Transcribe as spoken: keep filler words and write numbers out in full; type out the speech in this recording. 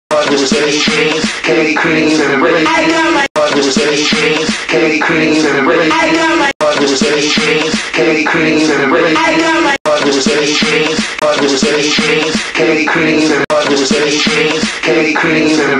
with steady dreams, candy creams and a really. I got my heart with steady dreams, candy creams and a really. I got my heart with steady dreams, candy creams and a really. I got my heart with steady dreams, heart with steady dreams, candy creams and a heart with steady dreams, candy creams and a